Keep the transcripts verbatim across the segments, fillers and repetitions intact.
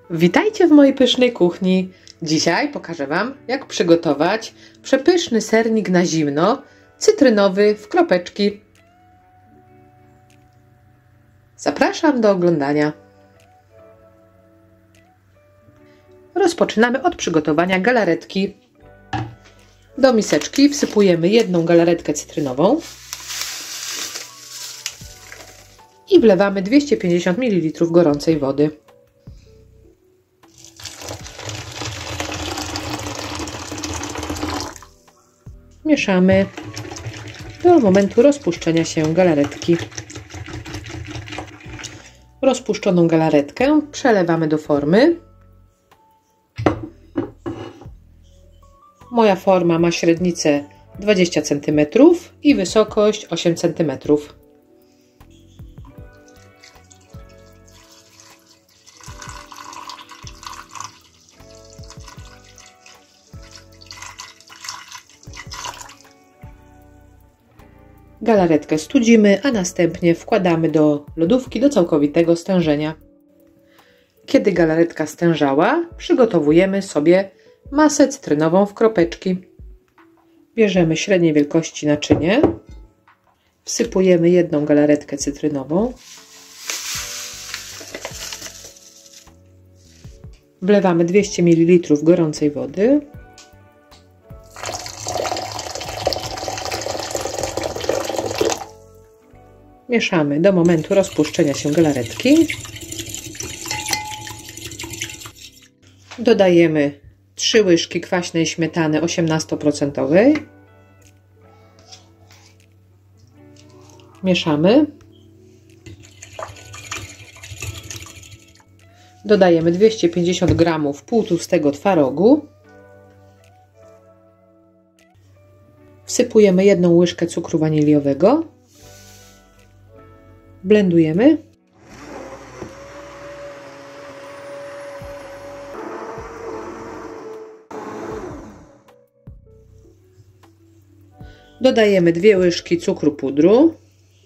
Witajcie w mojej pysznej kuchni. Dzisiaj pokażę Wam, jak przygotować przepyszny sernik na zimno, cytrynowy w kropeczki. Zapraszam do oglądania. Rozpoczynamy od przygotowania galaretki. Do miseczki wsypujemy jedną galaretkę cytrynową i wlewamy dwieście pięćdziesiąt mililitrów gorącej wody. Mieszamy do momentu rozpuszczenia się galaretki. Rozpuszczoną galaretkę przelewamy do formy. Moja forma ma średnicę dwadzieścia centymetrów i wysokość osiem centymetrów. Galaretkę studzimy, a następnie wkładamy do lodówki do całkowitego stężenia. Kiedy galaretka stężała, przygotowujemy sobie masę cytrynową w kropeczki. Bierzemy średniej wielkości naczynie, wsypujemy jedną galaretkę cytrynową, wlewamy dwieście mililitrów gorącej wody, mieszamy do momentu rozpuszczenia się galaretki. Dodajemy trzy łyżki kwaśnej śmietany osiemnaście procent. Mieszamy. Dodajemy dwieście pięćdziesiąt gramów półtłustego twarogu. Wsypujemy jedną łyżkę cukru waniliowego. Blendujemy. Dodajemy dwie łyżki cukru pudru,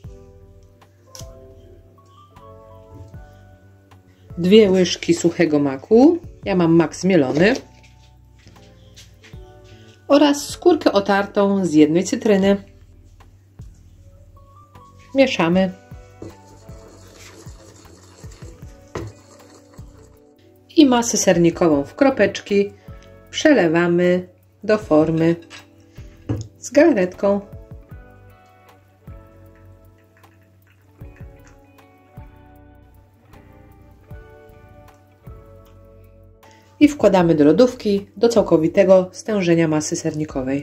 dwie łyżki suchego maku, ja mam mak zmielony, oraz skórkę otartą z jednej cytryny. Mieszamy. I masę sernikową w kropeczki przelewamy do formy z galaretką. I wkładamy do lodówki do całkowitego stężenia masy sernikowej.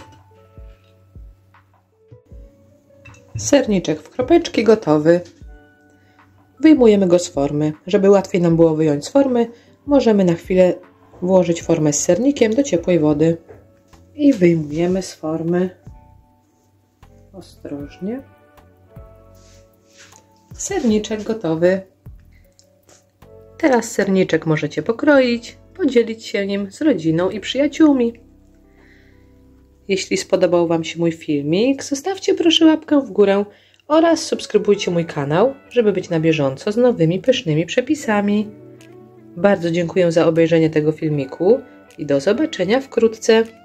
Serniczek w kropeczki gotowy. Wyjmujemy go z formy. Żeby łatwiej nam było wyjąć z formy, możemy na chwilę włożyć formę z sernikiem do ciepłej wody. I wyjmujemy z formy ostrożnie. Serniczek gotowy. Teraz serniczek możecie pokroić, podzielić się nim z rodziną i przyjaciółmi. Jeśli spodobał Wam się mój filmik, zostawcie proszę łapkę w górę oraz subskrybujcie mój kanał, żeby być na bieżąco z nowymi pysznymi przepisami. Bardzo dziękuję za obejrzenie tego filmiku i do zobaczenia wkrótce.